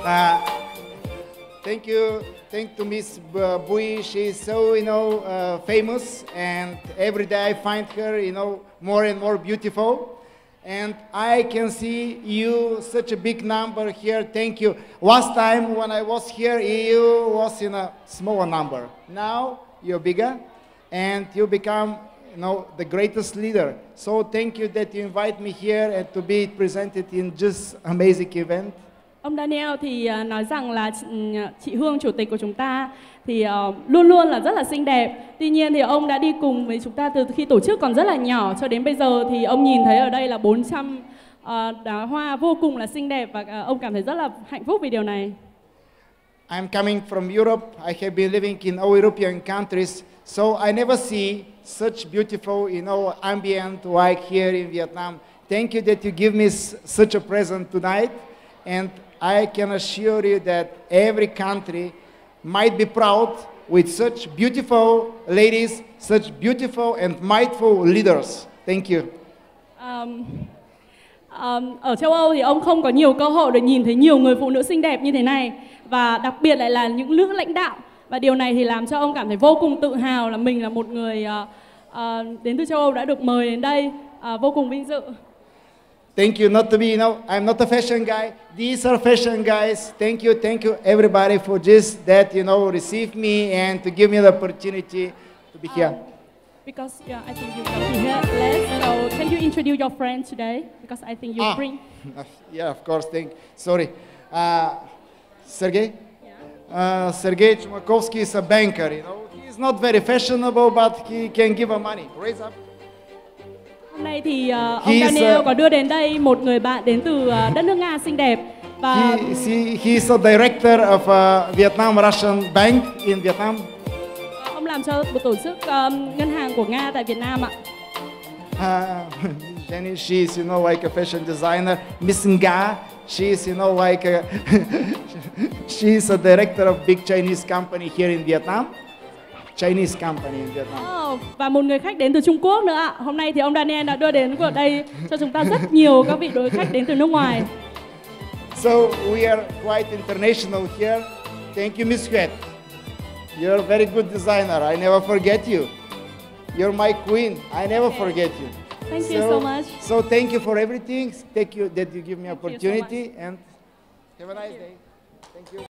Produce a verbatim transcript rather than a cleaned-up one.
Uh, thank you. Thank to Miss Bui. She's so, you know, uh, famous, and every day I find her, you know, more and more beautiful. And I can see you such a big number here. Thank you. Last time when I was here, you was in a smaller number. Now you're bigger, and you become, you know, the greatest leader. So thank you that you invite me here and to be presented in just amazing event. Ông Daniel thì uh, nói rằng là chị Hương, chủ tịch của chúng ta thì uh, luôn luôn là rất là xinh đẹp. Tuy nhiên thì ông đã đi cùng với chúng ta từ khi tổ chức còn rất là nhỏ cho đến bây giờ, thì ông nhìn thấy ở đây là bốn trăm uh, đóa hoa vô cùng là xinh đẹp, và uh, ông cảm thấy rất là hạnh phúc vì điều này. I'm coming from Europe. I have been living in all European countries, so I never see such beautiful, you know, ambient like here in Vietnam. Thank you that you give me such a present tonight, and I can assure you that every country might be proud with such beautiful ladies, such beautiful and mindful leaders. Thank you. Um, um, ở châu Âu thì ông không có nhiều cơ hội được nhìn thấy nhiều người phụ nữ xinh đẹp như thế này, và đặc biệt lại là những nước lãnh đạo. Và điều này thì làm cho ông cảm thấy vô cùng tự hào là mình là một người uh, uh, đến từ châu Âu đã được mời đến đây, uh, vô cùng vinh dự. Thank you, not to be, you know, I'm not a fashion guy. These are fashion guys. Thank you, thank you everybody for just that, you know, receive me and to give me the opportunity to be here. Um, because yeah, I think you come here less, so can you introduce your friend today? Because I think you ah, bring. Yeah, of course, thank, sorry. Uh, Sergey? Yeah. Uh, Sergey Chumakovsky is a banker, you know. He's not very fashionable, but he can give her money. Raise up. Hôm nay thì uh, ông He's, Daniel uh, có đưa đến đây một người bạn đến từ uh, đất nước Nga xinh đẹp, và he, he, he's a director of uh, Vietnam Russian Bank in Vietnam. uh, ông làm cho một tổ chức um, ngân hàng của Nga tại Việt Nam ạ. Uh, Jenny, she's, you know, like a fashion designer. Miss Nga, she's, you know, like a she's a director of big Chinese company here in Vietnam. Chinese company in Vietnam. Oh, và một người khách đến từ Trung Quốc nữa ạ. Hôm nay thì ông Daniel đã đưa đến ở đây cho chúng ta rất nhiều các vị đối khách đến từ nước ngoài. So we are quite international here. Thank you, Miss Huet. You're a very good designer. I never forget you. You're my queen. I never forget you. Thank you so much. So thank you for everything. Thank you that you give me Thank you so opportunity, much. and have a nice day. Thank you.